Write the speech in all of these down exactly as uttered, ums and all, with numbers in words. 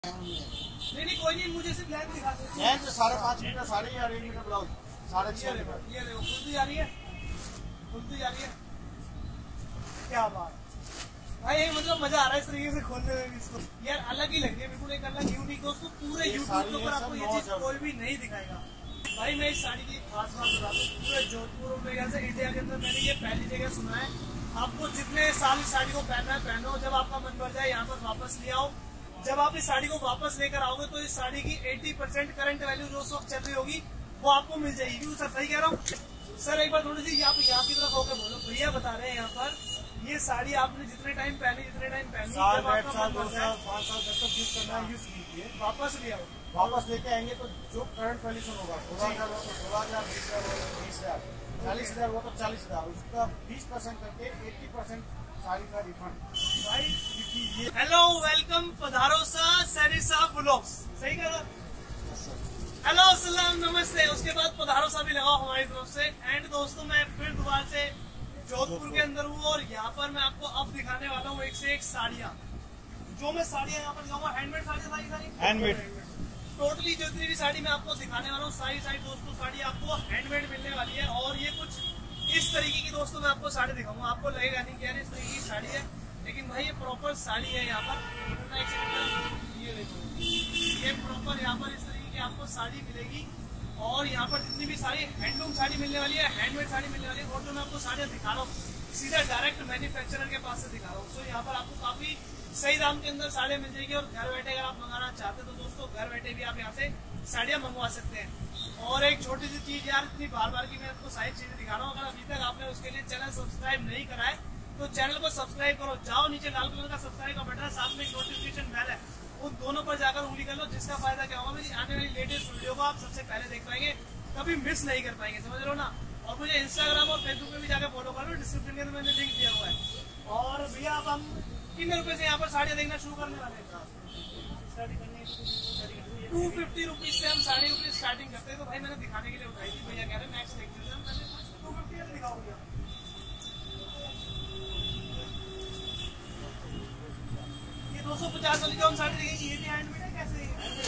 नहीं नहीं कोई नहीं, मुझे सिर्फ लेंथ दिखा दो। लेंथ साढ़े पाँच मीटर साड़ी और एक मीटर ब्लाउज साढ़े छह मीटर। ये देखो खुलती जा रही है, खुलती जा रही है। क्या बात भाई, मतलब मजा आ रहा है इस तरीके से खोलने में इसको यार, अलग ही लग रही है, बिल्कुल एक अलग यूनिक। दोस्तों पूरे यूट्यूब के ऊपर आपको ये चीज कोई भी नहीं दिखाएगा। भाई मैं इस साड़ी की खास बात बता दूं, पूरे जोधपुर में ख्याल से इंडिया के अंदर मैंने ये पहली जगह सुना है। आपको जितने साल इस साड़ी को पहनना है पहनो, जब आपका मन भर जाए यहाँ पर वापस ले आओ। जब आप इस साड़ी को वापस लेकर आओगे तो इस साड़ी की अस्सी परसेंट करंट वैल्यू जो उस वक्त चल रही होगी वो आपको मिल जाएगी। क्यों सर सही कह रहा हूँ सर? एक बार थोड़ी सी यहाँ यहाँ की तरफ होकर बोलो। भैया बता रहे हैं यहाँ पर, ये साड़ी आपने जितने टाइम पहनी जितने टाइम पहनी साल डेढ़ साल दो साल पाँच साल तक यूज करना है, यूज कीजिए। वापस ले आओ, वापस लेके आएंगे तो जो करंट वैल्यूशन होगा सोलह हजार हुआ तो सोलह हजार, बीस हजार हुआ तो बीस हजार, चालीस हजार हुआ तो चालीस हजार, उसका बीस परसेंट करके अस्सी परसेंट साड़ी का रिफंड। भाई हेलो वेलकम, पधारो सा सरिसा ब्लॉग्स, सही कह रहा? हेलो सलाम नमस्ते, उसके बाद पधारो सा भी लगाओ हमारी तरफ से। एंड दोस्तों मैं फिर दोबारा से जोधपुर के अंदर हूँ और यहाँ पर मैं आपको अब दिखाने वाला हूँ एक से एक साड़ियाँ। जो मैं साड़ियाँ यहाँ पर दिखाऊंगा हैंडमेड साड़ी सारी सारी हैंडमेड टोटली जितनी भी साड़ी मैं आपको दिखाने वाला हूँ सारी सारी दोस्तों साड़ी आपको हैंडमेड मिलने वाली है। और ये कुछ इस तरीके की दोस्तों मैं आपको साड़ी दिखाऊंगा, आपको लगेगा नहीं कि यार इस तरीके की साड़ी है, लेकिन भाई ये प्रॉपर साड़ी है। यहाँ पर ये देखो, ये प्रॉपर यहाँ पर इस तरीके की आपको साड़ी मिलेगी। और यहाँ पर जितनी भी साड़ी हैंडलूम साड़ी मिलने वाली है, हैंडमेड साड़ी मिलने वाली है। और जो मैं आपको साड़ियाँ दिखा रहा हूँ सीधा डायरेक्ट मैन्युफैक्चरर के पास से दिखा रहा हूँ। सो यहाँ पर आपको काफी सही दाम के अंदर साड़ियाँ मिल जाएगी। और घर बैठे अगर आप मंगाना चाहते हो तो दोस्तों घर बैठे भी आप यहाँ से साड़ियाँ मंगवा सकते हैं। और एक छोटी सी चीज यार, इतनी बार बार की मैं आपको सारी चीजें दिखा रहा हूँ, अगर अभी तक आपने उसके लिए चैनल सब्सक्राइब नहीं करा है तो चैनल को सब्सक्राइब करो। जाओ नीचे लाल कलर का सब्सक्राइब का बटन है, साथ में नोटिफिकेशन बेल है, उन दोनों पर जाकर उंगली कर लो। जिसका फायदा क्या होगा, मेरी आने वाली लेटेस्ट वीडियो को आप सबसे पहले देख पाएंगे, कभी मिस नहीं कर पाएंगे, समझ लो ना। और मुझे इंस्टाग्राम और फेसबुक पे भी जाकर फॉलो कर लो, डिस्क्रिप्शन के अंदर मैंने लिंक दिया हुआ है। और भैया अब हम कितने रुपए से यहाँ पर साड़ियाँ देखना शुरू करने वाले हैं? टू फिफ्टी रुपीज से हम साड़ी रुपीज स्टार्टिंग करते हैं। तो भाई मैंने दिखाने के लिए उठाई थी, भैया कह रहे हैं नेक्स्ट देखते हैं, मैंने टू फिफ्टी से दिखाओ भैया। ये दो सौ पचास वाली जो हम साड़ी देखेंगे ये भी हैंडमेड है? कैसे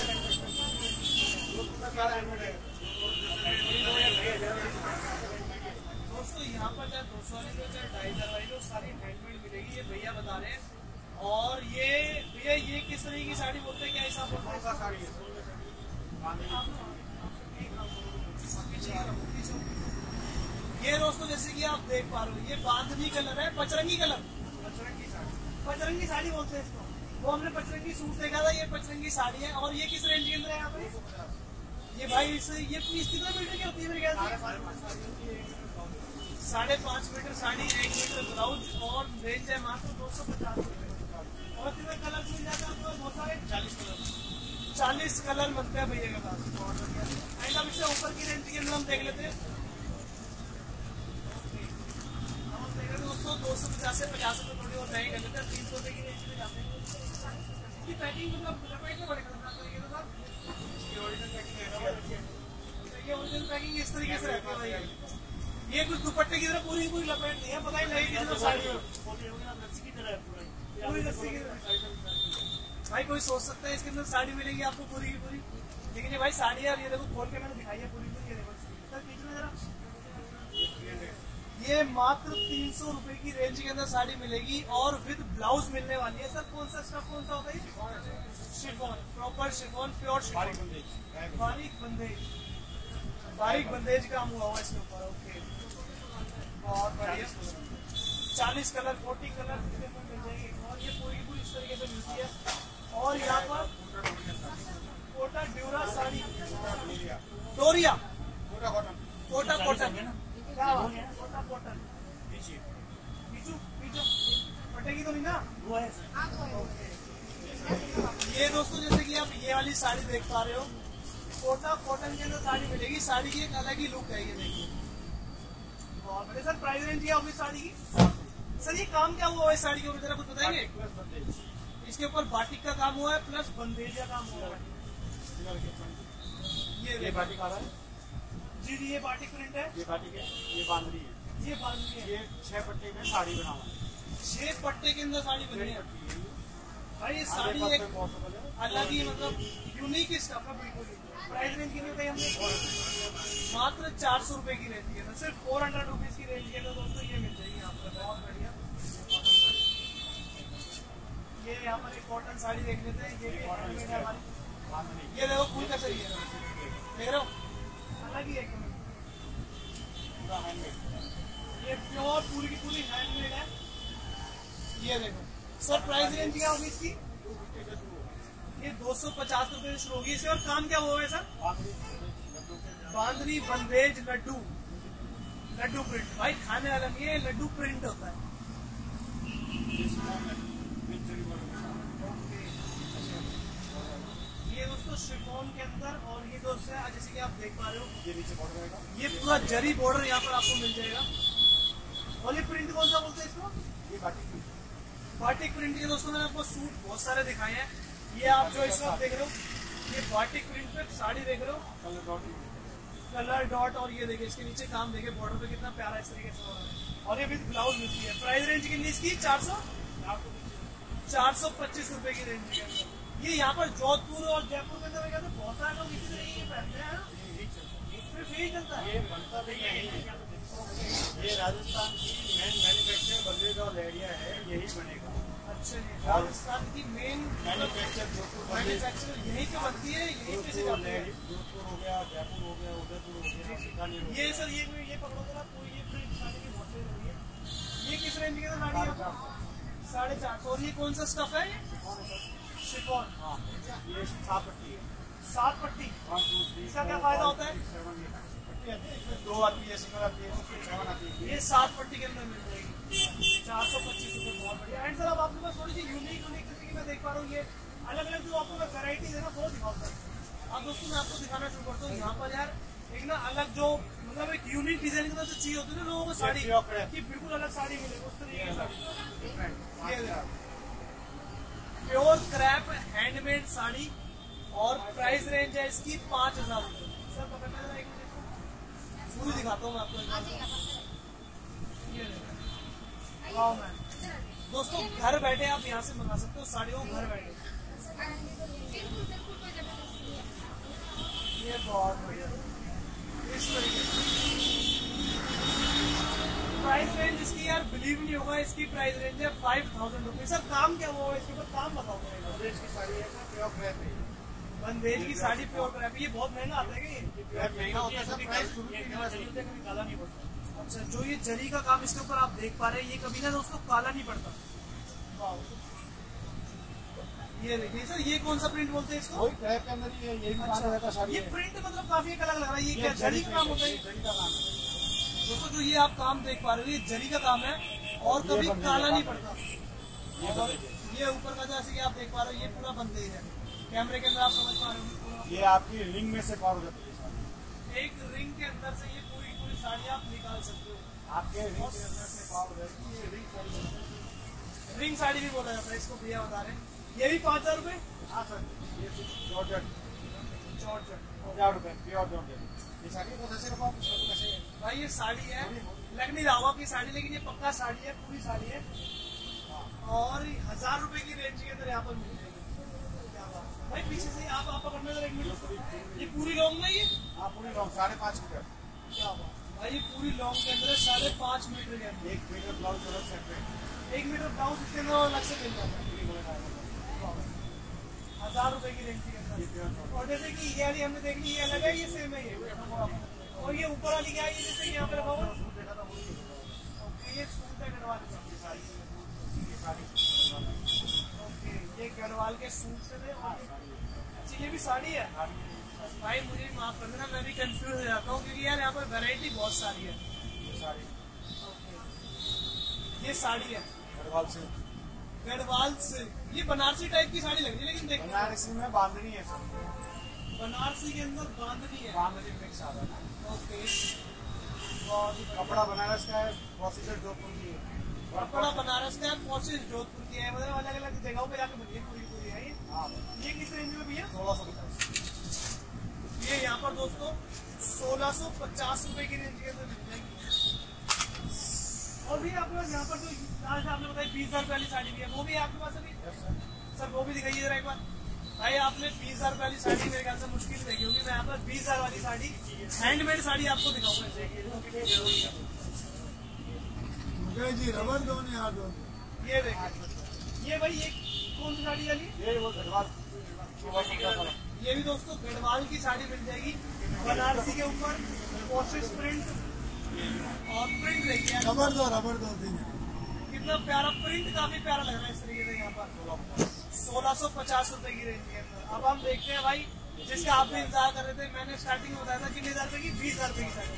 दोस्तों यहाँ पर चाहे दो सौ वाली लो चाहे ढाई हजार वाली लो सारी हैंडमेड मिलेगी, ये भैया बता रहे हैं। और ये भैया ये किस तरह की साड़ी बोलते हैं, क्या हिसाब होता है? साड़ी है ये दोस्तों जैसे कि आप देख पा रहे हो ये बांधनी कलर है, पचरंगी कलर, पचरंगी साड़ी, पचरंगी साड़ी बोलते हैं इसको। वो हमने पचरंगी सूट देखा था, ये पचरंगी साड़ी है। और ये किस रेंज के अंदर है यहाँ पे? ये भाई इस ये पीस कितने मीटर की होती है मेरे ख्याल से? साढ़े पाँच मीटर साड़ी, एक मीटर ब्लाउज और रेंज है मात्र दो सौ पचास रुपए। और कितने कलर मिल जाता है आपको? बहुत सारे चालीस कलर, चालीस कलर बनते हैं भैया के पास। एंड अब इससे ऊपर की रेंज के अंदर हम देख लेते हैं। हम देख रहे हैं दोस्तों दो सौ पचास से पचास रुपये थोड़ी और महंगी कर लेते हैं, तीन सौ रुपये की रेंज में जाते हैं। इसकी पैकिंग मतलब लपेट में बड़े खतरनाक तरीके से सर, ये ओरिजिनल पैकिंग इस तरीके से रहती है भाई। ये कुछ दुपट्टे की तरह पूरी पूरी लपेट नहीं है, पता ही नहीं कितना साड़ी लस्सी की तरह पूरी लस्सी की तरह। भाई कोई सोच सकता है इसके अंदर साड़ी मिलेगी आपको पूरी की पूरी, लेकिन ये भाई साड़ी है। ये देखो खोल के मैंने दिखाई है पूरी पूरी, ये देखो सर खींचना जरा। ये मात्र तीन सौ रुपए की रेंज के अंदर साड़ी मिलेगी और विद ब्लाउज मिलने वाली है। सर कौन सा स्टफ कौन सा होता है? Chiffon, proper chiffon, pure chiffon, बारीक बंदेज, बारीक बंदेज काम हुआ हुआ इसके ऊपर। ओके बहुत बढ़िया, चालीस कलर फोर्टी कलर मिल जाएगी। और ये पूरी पूरी इस तरीके से मिलती है। और यहाँ पर कोटा ड्यूरा साड़ी, डोरिया, कोटा कॉटन, क्या कोटा कॉटन, पीछू पीछू फटेगी तो नहीं ना? वो है। ये दोस्तों जैसे कि आप ये वाली साड़ी देख पा रहे हो, कोटा कॉटन के अंदर साड़ी मिलेगी। साड़ी की एक अलग ही लुक है, ये देखिए बहुत बड़े। सर प्राइस रेंज क्या होगी साड़ी की? सर ये काम क्या हुआ है साड़ी के ऊपर, जरा कुछ बताएंगे? इसके ऊपर बाटिक का काम हुआ है प्लस बंदेज का काम हुआ है। ये ये बाटिक आ रहा है जी जी, ये बाटिक प्रिंट है, ये बाटिक है, ये बांधनी है, ये बांधनी है। ये छह पट्टे में साड़ी बना हुआ है, छह पट्टे के अंदर साड़ी बनी है भाई। ये साड़ी एक अलग ही मतलब यूनिक स्टफ है बिल्कुल। प्राइस रेंज कितनी बताई हमने? मात्र चार सौ रुपए की रेंज के अंदर, सिर्फ फोर हंड्रेड रुपीज की रेंज के अंदर दोस्तों ये मिल जाएगी यहाँ पर। बहुत बढ़िया। ये यहाँ पर एक कॉटन साड़ी देख लेते हैं, ये भी हैंडमेड है हमारी। ये देखो फूल कैसे है, देख रहे हो, अलग ही है पूरा हैंडमेड। ये प्योर पूरी की पूरी हैंडमेड है। ये देखो सर, प्राइस रेंज क्या होगी इसकी? ये दो सौ पचास रुपए से शुरू होगी। इसके और काम क्या हुआ है सर? बांधनी बंदेज लड्डू, लड्डू प्रिंट। भाई खाने वाला नहीं है, लड्डू प्रिंट होता है। ये दोस्तों शिफॉन के अंदर, और ये दोस्त है जैसे कि आप देख पा रहे हो, ये नीचे बॉर्डर रहेगा, ये पूरा जरी बॉर्डर यहाँ पर आपको मिल जाएगा। और ये प्रिंट कौन सा बोलते हैं इसको? ये बाटिक प्रिंट। बाटिक प्रिंट के दोस्तों मैंने आपको सूट बहुत सारे दिखाए हैं। ये आप जो इस वक्त देख रहे हो, ये बाटिक प्रिंट पे साड़ी देख रहे हो, कलर डॉट। और ये देखिए इसके नीचे काम देखिए बॉर्डर पे कितना प्यारा इस तरीके से हो रहा है। और ये विद ब्लाउज मिलती है। प्राइस रेंज कितनी इसकी? चार सौ चार सौ पच्चीस रुपए की रेंज के अंदर। ये यहाँ पर जोधपुर और जयपुर के अंदर बहुत सारे लोग इसी तरीके के पहनते हैं। सिर्फ यही चलता है, ये बनता भी नहीं है। ये राजस्थान की मेन मैन्युफैक्चर बंदेज और लेडिया है, यही बनेगा। अच्छा, राजस्थान की मेन मैन्युफैक्चर मैन्युफैक्चर यहीं पे बनती है, यहीं पे से जाती है। जोधपुर हो गया, जयपुर हो गया, उदयपुर हो गया, बीकानेर। ये सर ये ये पकड़ोगे ना, कोई ये प्रिंट साड़ी की बहुत सही लगी है। ये किस रेंज की साड़ी है? साढ़े चार सौ। और ये कौन सा स्टफ है? शिफॉन। हाँ, ये सात पट्टी है। सात पट्टी, इसका क्या फायदा होता है? दो आती है, सिंगल आती है, सेवन आती है। ये सात पट्टी के अंदर मिल जाएगी, चार सौ पच्चीस रुपए। बहुत बढ़िया। एंड सर अब आपके पास थोड़ी सी यूनिक यूनिक जैसे कि मैं देख पा रहा हूँ, ये अलग अलग जो आपको मैं वैरायटी है ना वो दिखाऊंगा। अब दोस्तों मैं आपको दिखाना शुरू करता हूँ। यहाँ पर यार एक ना अलग जो मतलब एक यूनिक डिजाइन की तरह से चाहिए होती है ना लोगों को साड़ी, कि बिल्कुल अलग साड़ी मिले उस तरीके की sari. Pure crepe handmade sari, और प्राइस रेंज है इसकी पाँच हजार रुपये। सर पकड़ना जरा एक मिनट, पूरी दिखाता हूँ मैं आपको। वाह मैम, दोस्तों घर बैठे आप यहाँ से मंगा सकते हो साड़ियों को, घर बैठे। ये बहुत बढ़िया इस तरीके से। प्राइस रेंज इसकी यार बिलीव नहीं होगा, इसकी प्राइस रेंज है फाइव थाउजेंड रुपीज। सर काम क्या हुआ है इसके ऊपर? काम बताओ। बंदेज की साड़ी है, प्योर क्रैप है। बंदेज की साड़ी प्योर क्रैप, ये बहुत महंगा आता है क्या? ये महंगा होता है, प्राइस काला नहीं पड़ता। अच्छा, जो ये जरी का काम इसके ऊपर आप देख पा रहे हैं, ये कभी ना दोस्तों काला नहीं पड़ता। ये देखिए सर, ये कौन सा प्रिंट बोलते हैं इसको? वही क्रैप के अंदर ही है, यही अच्छा रहता है। ये प्रिंट मतलब काफी अलग लग रहा है। ये क्या जरी का काम होता है? जरी का काम है दोस्तों। जो ये आप काम देख पा रहे हो, ये जरी का काम है और कभी काला नहीं पड़ता। और ये ऊपर का जैसे कि आप देख पा रहे हो, ये पूरा बंदेज है। कैमरे के अंदर आप समझ पा रहे हो, ये आपकी रिंग में से पार हो जाती है। एक रिंग के अंदर से ये पूरी पूरी साड़ी आप निकाल सकते हो। आपके रिंग के अंदर से पार हो जाती है। रिंग साड़ी, रिंग साड़ी भी बोला जाता है इसको, भैया बता रहे हैं। ये भी पाँच हजार रुपये। हाँ सर, ये जॉर्जेट जॉर्जेट हजार रुपये प्योर जॉर्जेट। ये साड़ी बहुत ऐसे रखा भाई, ये साड़ी है, लग नहीं रहा होगा आपकी साड़ी, लेकिन ये पक्का साड़ी है, पूरी साड़ी है। और हजार रुपए की रेंज के अंदर यहाँ पर मिल जाएगी। भाई पीछे से आप आप पकड़ने एक मिनट, ये पूरी लॉन्ग में, ये हाँ पूरी लॉन्ग साढ़े पाँच मीटर। क्या बात भाई, ये पूरी लॉन्ग के अंदर साढ़े पाँच मीटर के अंदर। एक मीटर ब्लाउज अलग सेपरेट, एक मीटर ब्लाउज इसके अंदर अलग से मिल जाता है। हजार रुपए की रेंज के अंदर। और जैसे कि ये वाली हमने देख ली, ये अलग है, ये सेम है ये। और ये ऊपर वाली क्या है, ये जैसे यहाँ पे रखा हुआ ये सूट है गढ़वाल का। ओके, ये गढ़वाल के सूट से है। अच्छा, ये भी साड़ी है भाई, मुझे माफ कर देना, मैं भी कंफ्यूज हो जाता हूँ क्योंकि यार यहाँ पर वैरायटी बहुत सारी है। ये साड़ी, ये साड़ी है गढ़वाल से। गढ़वाल से ये बनारसी टाइप की साड़ी लग रही है, लेकिन देखो बनारसी में बांधनी है सर। बनारसी के अंदर बांधनी है, बांधनी मिक्स आ रहा है। ओके, कपड़ा बनारस का है, प्रोसीजर जोधपुर की है। कपड़ा बनारस का है, प्रोसीजर जोधपुर की है। मतलब अलग अलग जगहों पे जाके बनी है, पूरी पूरी है ये। ये किस रेंज में भैया? सोलह सौ पचास। ये यहाँ पर दोस्तों सोलह सौ पचास रुपए की रेंज के अंदर मिल जाएगी। और भी आपके पास यहाँ पर जो आज आपने बताया बीस हजार वाली साड़ी भी है, वो भी आपके पास अभी? सर वो भी दिखाइए जरा एक बार। भाई आपने बीस हजार वाली साड़ी मेरे ख्याल से मुश्किल से देखी होगी। मैं यहाँ पर बीस हजार वाली साड़ी हैंडमेड साड़ी आपको दिखाऊंगा। जी रबर दो नहीं हाथ दो। ये देखिए, ये भाई ये कौन सी साड़ी वाली? ये वो गढ़वाल, ये भी दोस्तों गढ़वाल की साड़ी मिल जाएगी बनारसी के ऊपर कोशिश प्रिंट और प्रिंट देखिए रबर दो रबर दो दिन कितना प्यारा प्रिंट, काफी प्यारा लग रहा है इस तरीके से। यहाँ पर सोलह सौ पचास रुपए की रेंज के अंदर अब हम देखते हैं भाई, जिसका आप भी इंतजार कर रहे थे। मैंने स्टार्टिंग में बताया था कितने हजार रुपए की, बीस हजार रुपए की साड़ी।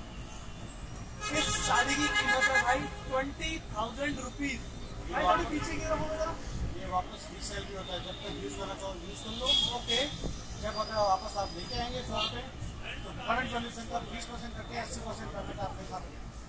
इस साड़ी की कीमत है भाई ट्वेंटी थाउजेंड रुपीज। भाई थोड़ी पीछे की तरफ होगा, ये वापस रीसेल भी होता है। जब तक यूज करना चाहो यूज कर लो। ओके। जब अगर वापस आप लेके आएंगे शॉप पे तो करंट कंडीशन का बीस परसेंट करके अस्सी परसेंट पेमेंट आपके साथ।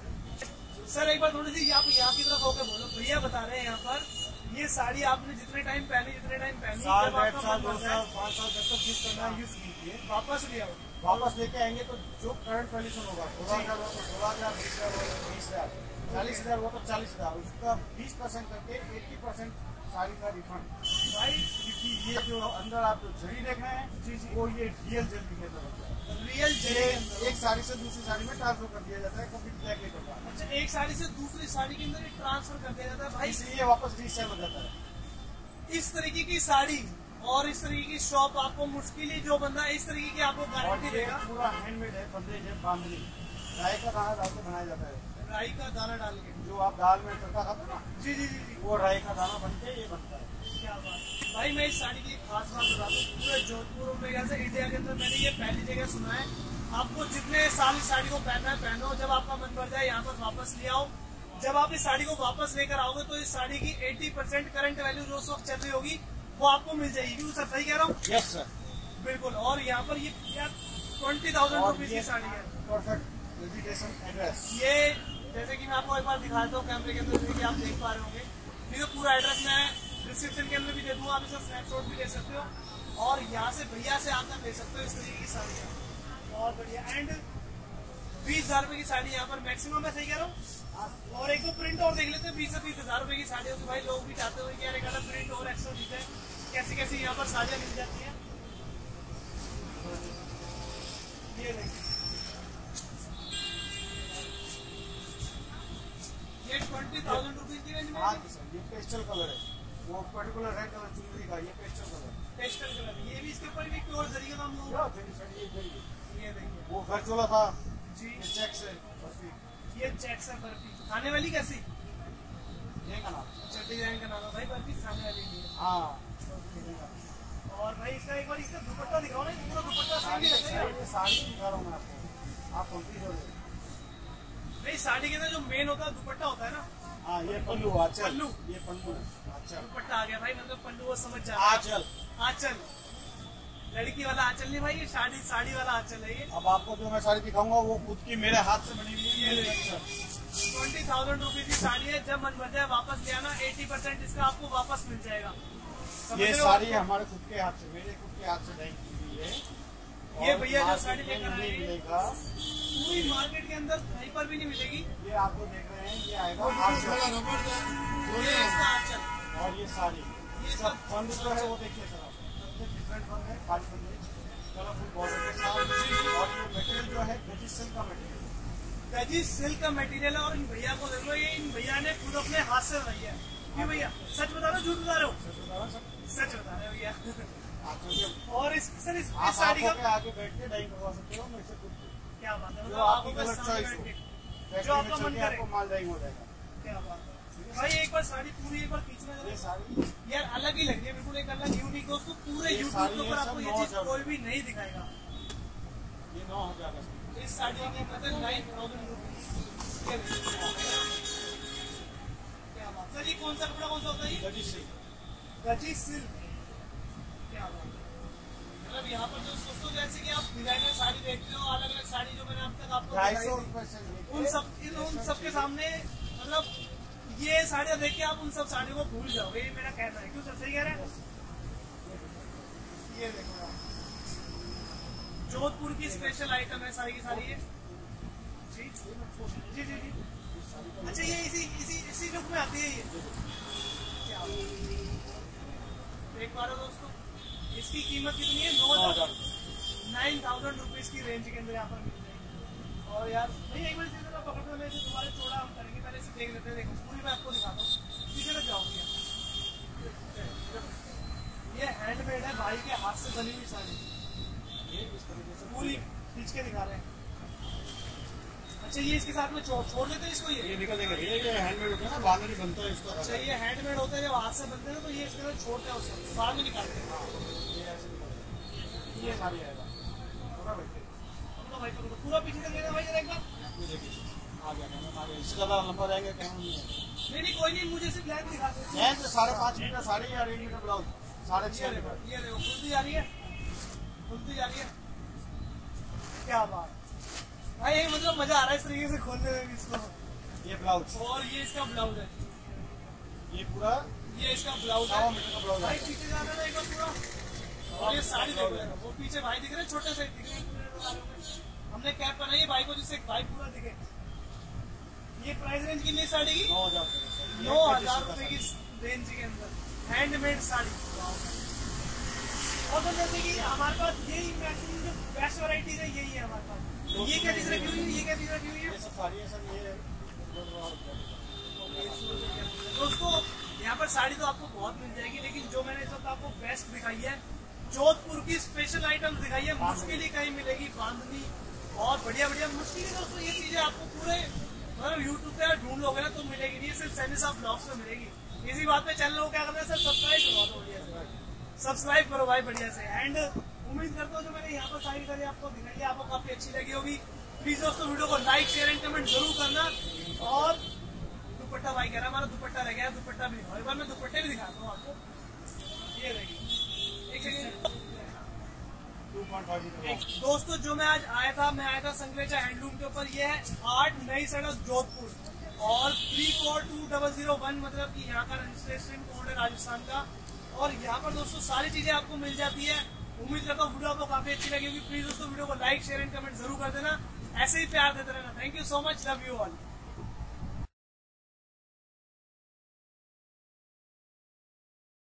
सर एक बार थोड़ी सी आप यहाँ की तरफ होकर बोलो। भैया बता रहे हैं यहाँ पर ये साड़ी आपने जितने टाइम पहनी जितने टाइम पहनी साल डेढ़ साल दो साल पाँच साल जब तक यूज करना यूज कीजिए। वापस लिया वापस लेके आएंगे तो जो करंट कंडीशन होगा सोलह हजार वो तो सोलह हजार बीस हजार बीस हजार चालीस हजार वो तो चालीस हजार उसका बीस परसेंट करके एट्टी परसेंट साड़ी का रिफंड। भाई क्योंकि ये जो अंदर आप जो जरी देख रहे हैं जी जी वो ये रियल जरी के तरफ है। रियल ये एक साड़ी से दूसरी साड़ी में ट्रांसफर कर दिया जाता है, कभी ब्लैक नहीं करता। अच्छा, एक साड़ी से दूसरी साड़ी के अंदर ट्रांसफर कर दिया जाता है भाई, इसलिए वापस रीसेल हो जाता है। इस तरीके की साड़ी और इस तरीके की शॉप आपको मुश्किल ही जो बंदा इस तरीके की आपको गारंटी देगा। पूरा हैंडमेड है, बंदेज है, बांधनी राई का दाना डाल के बनाया जाता है। राई का दाना डाल के जो आप दाल में तड़का खाते हो ना, जी जी जी जी वो राई का दाना बन के ये बनता है। क्या बात भाई। मैं इस साड़ी की एक खास बात बता दूं, पूरे जोधपुर में से इंडिया के अंदर मैंने ये पहली जगह सुना है। आपको जितने साल इस साड़ी को पहनना है पहनो, जब आपका मन भर जाए यहाँ पर वापस ले आओ। जब आप इस साड़ी को वापस लेकर आओगे तो इस साड़ी की अस्सी परसेंट करंट वैल्यू जो उस वक्त चल रही होगी वो आपको मिल जाएगी। क्यों सर, सही कह रहा हूँ? यस सर, बिल्कुल। और यहाँ पर ये ट्वेंटी थाउजेंड रुपीज की साड़ी है। Perfect education address. ये जैसे कि मैं आपको एक बार दिखाता हूँ कैमरे के अंदर, जैसे कि आप देख पा रहे होंगे। ये तो पूरा एड्रेस मैं डिस्क्रिप्शन के अंदर भी दे दूंगा, आप इसका स्नैपशॉट भी ले सकते हो और यहाँ से भैया से आकर ले सकते हो इस तरीके की साड़ी। बहुत बढ़िया। एंड बीस हजार रुपए की साड़ी यहाँ पर मैक्सिमम है, सही कह रहा हूँ? और एक तो प्रिंट और देख लेते हैं, बीस से बीस हजार रुपए की साड़ी होगी भाई। लोग भी चाहते हो कि यार एक अलग प्रिंट और एक्स्ट्रा दिखे, कैसी कैसी यहाँ पर साड़ियाँ मिल जाती हैं। ये देखिए, ये ट्वेंटी थाउजेंड रुपीज की रेंज में। हाँ जी सर, ये पेस्टल कलर है, वो पर्टिकुलर रेड कलर चुनरी का, ये पेस्टल कलर पेस्टल कलर। ये भी इसके ऊपर भी प्योर जरी का काम होगा। है। ये देखिए, वो घर चोला था जी, ये चेक से बर्फी, ये चेक से बर्फी खाने वाली कैसी? ये का नाम। अच्छा, डिजाइन का नाम है भाई, बर्फी खाने वाली नहीं है। हाँ, और भाई इसका एक बार इसका दुपट्टा दिखाओ ना, पूरा दुपट्टा सेम ही साड़ी लगेगा। ये साड़ी दिखा रहा हूँ मैं आपको, आप कंफ्यूज हो रहे। भाई साड़ी के अंदर जो मेन होता है दुपट्टा होता है ना। हाँ, ये पल्लू आंचल, पल्लू। ये पल्लू आंचल, दुपट्टा आ गया भाई, मतलब पल्लू वो समझ जा। आंचल। आंचल, लड़की वाला आंचल नहीं भाई, ये साड़ी साड़ी वाला आंचल है। ये अब आपको जो मैं साड़ी दिखाऊंगा वो खुद की मेरे हाथ से बनी हुई है। ट्वेंटी थाउजेंड रुपीज की साड़ी है। जब मन भर जाए वापस ले आना, एटी परसेंट इसका आपको वापस मिल जाएगा। ये साड़ी हमारे खुद के हाथ से, मेरे खुद के हाथ से डाई की हुई है। ये भैया जो साड़ी लेकर आए हैं, मिलेगा, पूरी मार्केट के अंदर कहीं पर भी नहीं मिलेगी। ये आपको देख रहे हैं, ये आएगा आंचल। ये इसका आंचल और ये साड़ी, ये सब फंड जो है वो देखिए सर, डिफरेंट फंड है, खाली फंड है, कलरफुल बॉर्डर के साथ। और ये मटेरियल जो है गजी सिल्क का मटेरियल, गजी सिल्क का मटेरियल है। और इन भैया को देख लो, ये इन भैया ने खुद अपने हाथ से बनाई है। क्यों भैया, सच बता रहे हो झूठ बता रहे हो? सच बता रहे हो भैया। और इस सर इस, आप इस साड़ी का आगे बैठ के डाई करवा सकते हो मेरे से खुद। क्या बात है, जो मतलब आपकी आपको कलर बस चॉइस सामने हो, बैठ के जो आपका मन करे आपको माल डाई हो जाएगा। क्या बात है भाई। एक बार साड़ी पूरी एक बार खींचना ये जरा साड़ी यार, अलग ही लग रही है, बिल्कुल एक अलग यूनिक। दोस्तों पूरे ये यूट्यूब साड़ी के ऊपर है, आपको सब ये नौ चीज हजार कोई भी नहीं दिखाएगा। ये नौ हजार का। इस साड़ी की कीमत है नाइन थाउजेंड रुपीज। क्या बात सर, ये कौन सा कपड़ा कौन सा होता है? ये गजी सिल्क, गजी सिल्क। क्या बात है, मतलब यहाँ पर जो दोस्तों जैसे कि आप डिजाइनर साड़ी देखते हो, अलग अलग साड़ी जो मैंने अब तक आपको ढाई दिखाई सौ थी, रुपए से लेके उन सब इन उन सबके सामने मतलब ये साड़ियाँ देख के आप उन सब साड़ियों को भूल जाओगे, ये मेरा कहना है। क्यों सर, सही कह रहे हैं? ये देखो आप, जोधपुर की स्पेशल आइटम है सारी की सारी ये। जी जी जी जी। अच्छा, ये इसी इसी इसी लुक में आती है ये। क्या देख पा रहे हो दोस्तों, इसकी कीमत कितनी है? नौ हजार नाइन थाउजेंड रुपीज की रेंज के अंदर यहाँ पर मिल जाएगी। और यार भैया एक बार इसे जरा पकड़ना, मैं इसे तुम्हारे चौड़ा हम करेंगे, पहले इसे देख लेते हैं। देखो पूरी मैं आपको दिखाता हूँ, पीछे तक जाओगे। ये हैंडमेड है, भाई के हाथ से बनी हुई साड़ी, ये इस तरीके से पूरी खींच के दिखा रहे हैं। अच्छा ये इसके साथ में छोड़ छोड़ देते हैं इसको, ये ये निकल देंगे। ये हैंडमेड होता है ना, बाद में नहीं बनता है इसको। अच्छा ये हैंडमेड होता है, जब हाथ से बनते हैं तो ये इसके अंदर छोड़ते हैं, उसको बाद में निकालते हैं। ये ऐसे निकलता है। ये साड़ी आएगा पूरा बैठे तो भाई करो पूरा पीछे तक लेना भाई जरा एक बार। ये देखिए आ गया कैमरा, आ गया। इससे ज़्यादा लंबा रहेगा कैमरा नहीं है। नहीं नहीं कोई नहीं, मुझे सिर्फ ब्लैक दिखा दो। ये तो साढ़े पाँच मीटर साड़ी या एक मीटर ब्लाउज, साढ़े ये छः देखो, मीटर। ये देखो खुलती जा रही है, खुलती जा रही है। क्या बात भाई, ये मतलब मजा आ रहा है इस तरीके से खोलने में इसको। ये ब्लाउज और ये इसका ब्लाउज है, ये पूरा ये इसका ब्लाउज सवा है। मीटर का ब्लाउज भाई है। पीछे जाना ना एक बार पूरा। और ये साड़ी देखो यार, वो पीछे भाई दिख रहे हैं, छोटे से दिख रहे हैं। हमने कैप पहनाई है भाई को, जिससे भाई पूरा दिखे। ये प्राइस रेंज कितनी है साड़ी की? नौ हजार नौ हजार रुपए की रेंज के अंदर हैंडमेड साड़ी। और तो जैसे कि हमारे पास यही मैक्सिमम जो बेस्ट वैरायटीज है यही है हमारे पास। ये क्या चीज रखी हुई है? ये क्या चीज रखी हुई है? ये सब साड़ी है सर। ये दोस्तों यहाँ पर साड़ी तो आपको बहुत मिल जाएगी, लेकिन जो मैंने इस वक्त आपको बेस्ट दिखाई है, जोधपुर की स्पेशल आइटम्स दिखाई है, मुश्किल ही कहीं मिलेगी। बांधनी और बढ़िया बढ़िया मुश्किल ही दोस्तों ये चीजें आपको पूरे मतलब यूट्यूब पे ढूंढ लोगे ना तो मिलेगी नहीं, सिर्फ सैनी साहब ब्लॉग्स में मिलेगी। इसी बात पे चैनल को क्या करना है सर, सब्सक्राइब करवा दो बढ़िया से, सब्सक्राइब करो भाई बढ़िया से। एंड उम्मीद करता हूँ जो मैंने यहाँ पर सारी सारी आपको दिखाई है आपको काफी अच्छी लगी होगी। प्लीज दोस्तों वीडियो को लाइक शेयर एंड कमेंट जरूर करना। और दुपट्टा भाई कह रहा हमारा दुपट्टा रह गया, दुपट्टा भी दिखाओ एक बार, मैं दुपट्टे भी दिखाता हूँ आपको। ये रहेगी एक सेकंड। दोस्तों जो मैं आज आया था, मैं आया था संगलेचा हैंडलूम के ऊपर। ये है आठ नई सड़क जोधपुर और three four two double zero one, मतलब कि यहाँ का रजिस्ट्रेशन कोड है राजस्थान का। और यहाँ पर दोस्तों सारी चीजें आपको मिल जाती है। उम्मीद करता हूँ वीडियो आपको काफी अच्छी लगी होगी। प्लीज दोस्तों वीडियो को लाइक शेयर एंड कमेंट जरूर कर देना, ऐसे ही प्यार देते रहना। Thank you so much, love you all.